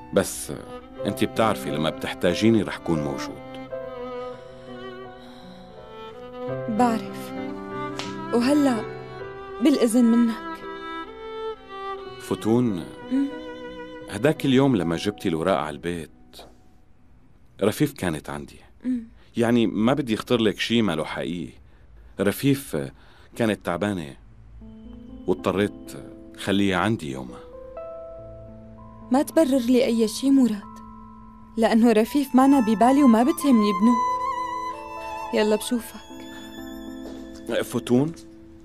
بس انتي بتعرفي لما بتحتاجيني رح كون موجود. بعرف. وهلأ بالإذن منك فتون، هداك اليوم لما جبتي الوراق على البيت رفيف كانت عندي. يعني ما بدي يخطر لك شي ما له حقيقي. رفيف كانت تعبانة واضطريت خليها عندي يومها. ما تبرر لي أي شي مراد، لأنه رفيف معنا ببالي وما بتهمني ابنه. يلا بشوفك. فتون،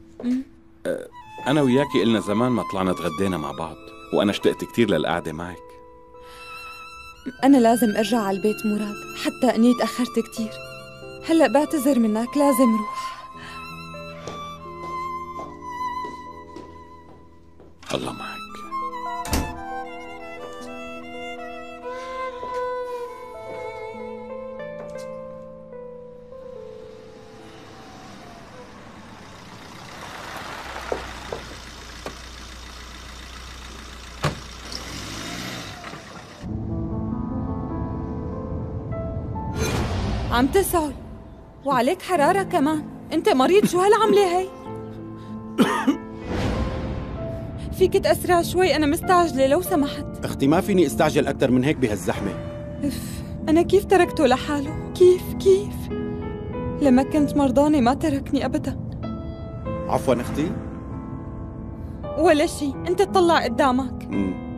أنا وياكي إلنا زمان ما طلعنا تغدينا مع بعض، وأنا اشتقت كتير للقعدة معك. أنا لازم أرجع على البيت مراد، حتى أني تأخرت كتير. هلأ بعتذر منك، لازم روح. الله معك. عم تسعل وعليك حرارة كمان. انت مريض، شو هالعملة هي؟ فيك تأسرع شوي، أنا مستعجلة لو سمحت. اختي ما فيني استعجل أكتر من هيك بهالزحمة. أنا كيف تركته لحاله؟ كيف؟ لما كنت مرضانة ما تركني أبدا. عفوا اختي. ولا شي، انت تطلع قدامك.